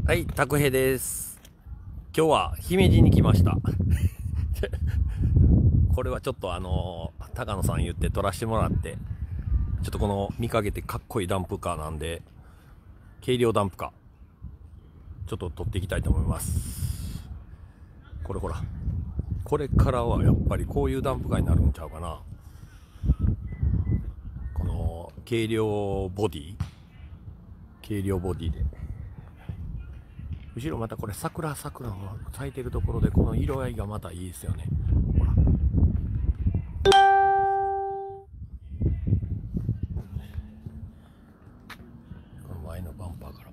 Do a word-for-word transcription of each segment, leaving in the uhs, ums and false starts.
はい、タクヘです。今日は姫路に来ました。これはちょっとあのー、高野さん言って撮らせてもらって、ちょっとこの見かけてかっこいいダンプカーなんで、軽量ダンプカー、ちょっと撮っていきたいと思います。これほら、これからはやっぱりこういうダンプカーになるんちゃうかな。この軽量ボディ、軽量ボディで。後ろまたこれ桜桜の咲いてるところでこの色合いがまたいいですよね。ほら。この前のバンパーから。ちょ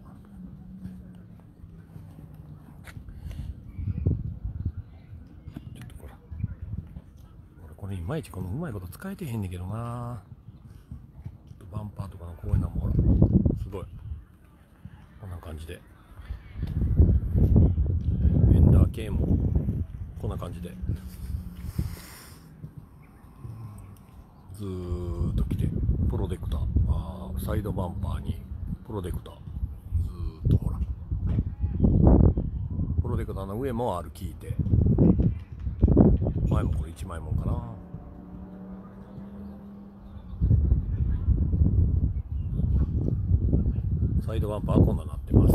っとほら。俺これいまいちこのうまいこと使えてへんねんけどな。バンパーとかのこういうのもほら。すごい。こんな感じで。系もこんな感じでずーっと来て、プロテクター、あーサイドバンパーにプロテクター、ずーっとほらプロテクターの上もある効いて、前もこれいちまいもんかな。サイドバンパーはこんなになってます。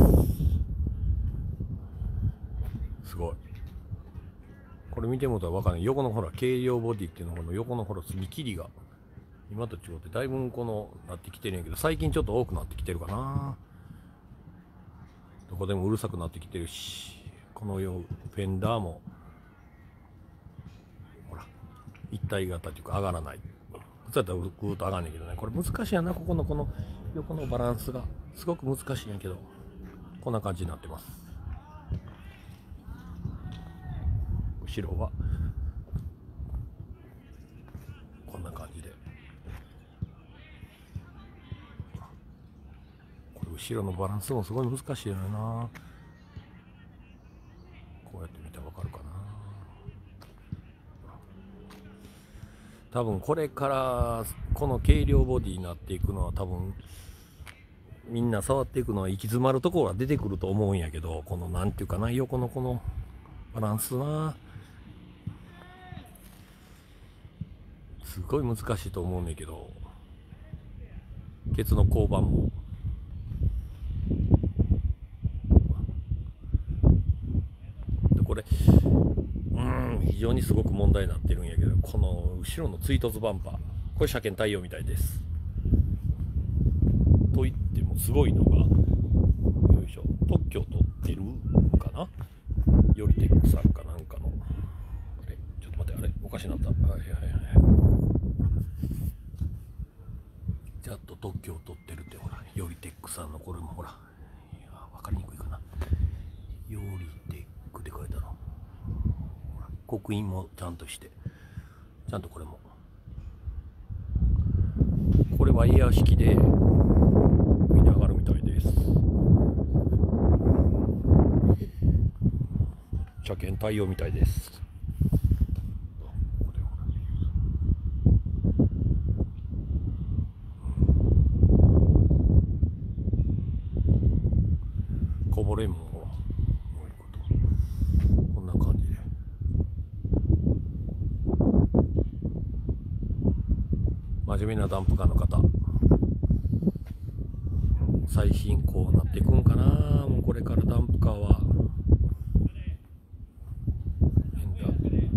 すごい。これ見てもらったら分かんない。横のほら軽量ボディっていうのの横のほら見切りが今と違ってだいぶこのなってきてるんやけど、最近ちょっと多くなってきてるかな。どこでもうるさくなってきてるし、このようフェンダーもほら一体型っていうか上がらない。普通だったらぐーっと上がんねんけどね。これ難しいやな。ここのこの横のバランスがすごく難しいんやけど、こんな感じになってます。後ろはこんな感じで、これ後ろのバランスもすごい難しいよな。こうやって見たらわかるかな。多分これからこの軽量ボディになっていくのは、多分みんな触っていくのは行き詰まるところが出てくると思うんやけど、このなんていうかな、横のこのバランスな、すごい難しいと思うんだけど、ケツの交番もでこれうーん非常にすごく問題になってるんやけど、この後ろの追突バンパー、これ車検対応みたいです。と言ってもすごいのが、よいしょ、特許を取ってるかな、ヨリテックさんかなんかの、あれちょっと待って、あれおかしなった、はいはいはい、ちゃんと特許を取ってるって、ほらヨリテックさんの、これもほら、いや分かりにくいかな、ヨリテックって書いてある、刻印もちゃんとして、ちゃんとこれも、これワイヤー式で上に上がるみたいです。車検対応みたいです。こぼれもこんな感じで、真面目なダンプカーの方、最新こうなっていくんかな。もうこれからダンプカーは変だ。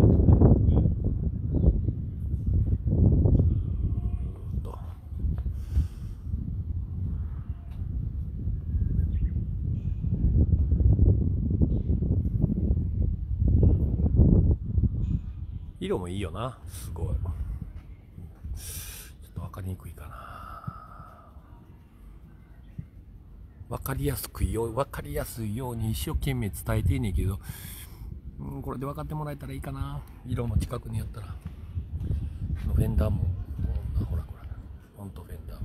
色もいいよな、すごい。ちょっと分かりにくいかな。分かりやすくよ、分かりやすいように一生懸命伝えていいねんけど、うん、これで分かってもらえたらいいかな。色の近くにやったら、フェンダーも、ほらほら、ほんとフェンダー。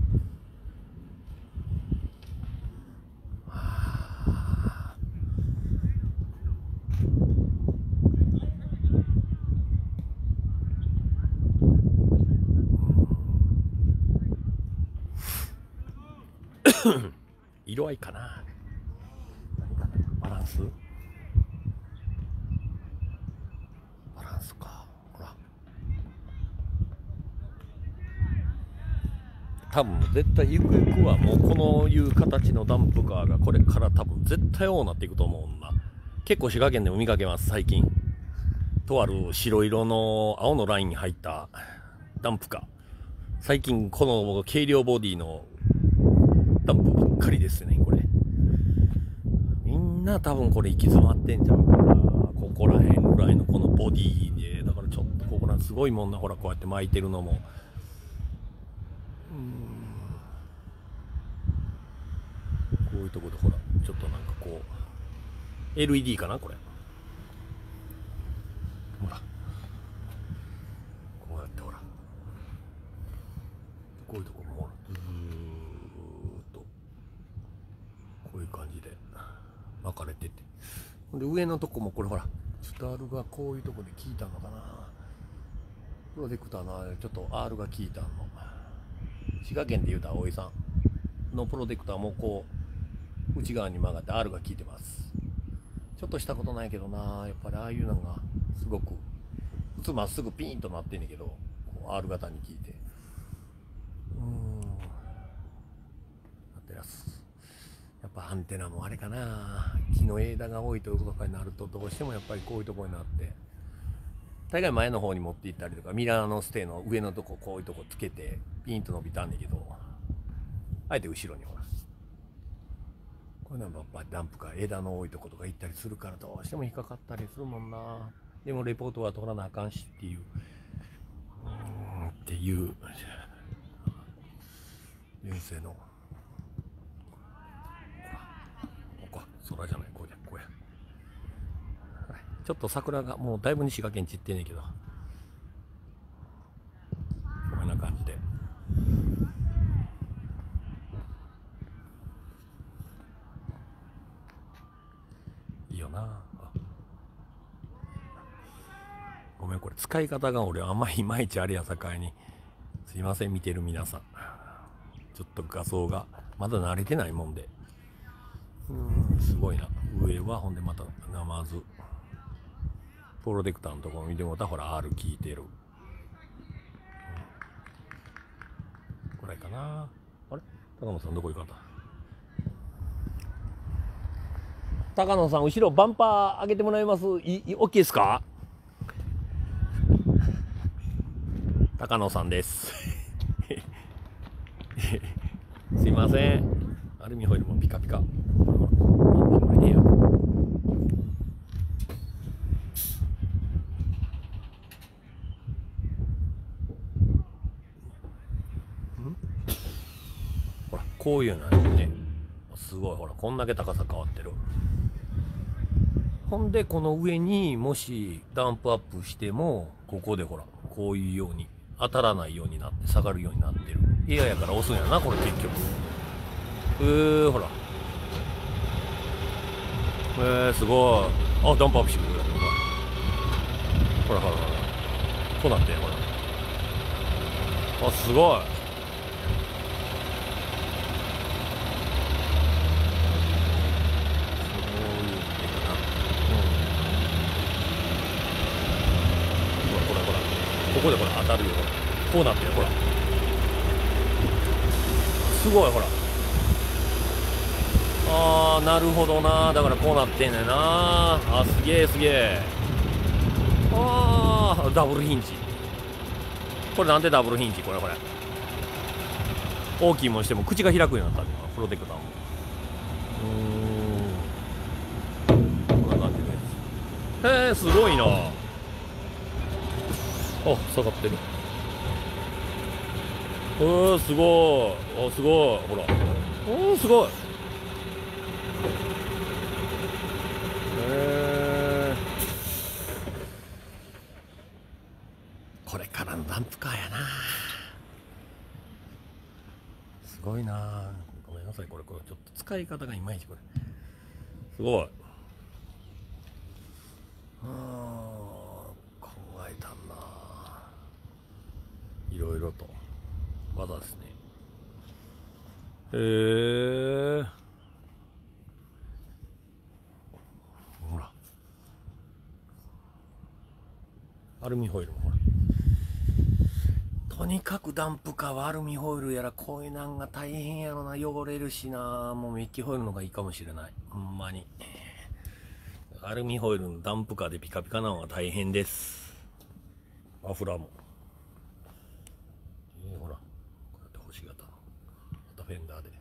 色合いかな。 バランスバランスか。ほら多分絶対ゆくゆくはもうこのいう形のダンプカーがこれから多分絶対多くなっていくと思うんだ。結構滋賀県でも見かけます最近。とある白色の青のラインに入ったダンプカー、最近この軽量ボディのダンプばっかりですね。これみんな多分これ行き詰まってんじゃんかな。ここら辺ぐらいのこのボディで、だからちょっとここらすごいもんな。ほらこうやって巻いてるのも、うーんこういうとこでほらちょっとなんかこう エルイーディー かなこれ。ほらこうやってほらこういうとこもずーっとこういう感じで巻かれてて、で上のとこもこれほらスタールがこういうとこで効いたのかな。プロテクターのちょっと R が効いたの、滋賀県でいうと葵さんのプロテクターもこう内側に曲がって R が効いてます。ちょっとしたことないけどな、やっぱりああいうのがすごく普通まっすぐピーンとなってんねんけど、こう R 型に効いて、うーんなってます。やっぱアンテナもあれかな、木の枝が多いところになるとどうしてもやっぱりこういうところになって、大概前の方に持っていったりとか、ミラーのステーの上のとここういうとこつけてピンと伸びたんだけど、あえて後ろにほらこういうのはやっぱダンプか枝の多いとことか行ったりするからどうしても引っかかったりするもんな。でもレポートは取らなあかんしっていう、うーんっていう純正のここ空じゃない、こうやこうや、ちょっと桜がもうだいぶ西賀県散ってんねんけど、こんな感じでいいよな。ごめん、これ使い方が俺あんまりいまいちあれやさかいにすいません、見てる皆さん。ちょっと画像がまだ慣れてないもんで、うーんすごいな。上はほんでまたナマズプロテクターのところ見てもらったらほら R 効いてる、うん、これかな。あれ高野さんどこ行かった。高野さん後ろバンパー上げてもらえます？いい OK ですか？高野さんですすいません。アルミホイルもピカピカ。これねえや。ほらこういうのね、すごいほらこんだけ高さ変わってる。ほんでこの上にもしダンプアップしてもここでほらこういうように当たらないようになって下がるようになってる。エアやから押すんやなこれ結局。えー、ほらえー、すごい。あ、ダンプアップしてくれる。ほらほらほらほらこうなってほら、あ、すごい。ここでほら当たるよ。こうなってるほら、すごいほら。あーなるほどな、だからこうなってんねんな。あ、すげえすげえ。あーダブルヒンジ。これなんでダブルヒンジ。これこれ大きいもんしても口が開くようになったんだよプロテクターも。うーんこんな感じで、へえすごいな。あ、下がってる。うーすごい。あ、すごい。ほら。おーすごい。へーこれからのダンプカーやな。すごいな。ごめんなさい、これこれちょっと使い方がいまいち。これすごい。あー考えたんな、いろいろと技ですね。へえアルミホイルもほら。とにかくダンプカーはアルミホイルやらこういうなんが大変やろな。汚れるしな。もうメッキホイルの方がいいかもしれない。ほんまに。アルミホイルのダンプカーでピカピカなのは大変です。マフラーも。えー、ほら。こうやって星型の。またフェンダーで。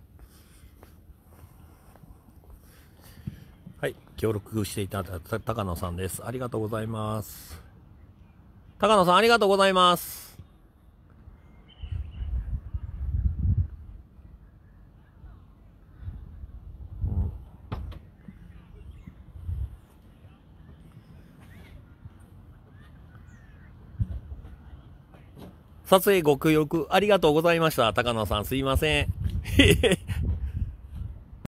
はい。協力していただいた高野さんです。ありがとうございます。高野さんありがとうございます。撮影ご協力ありがとうございました。高野さんすいません。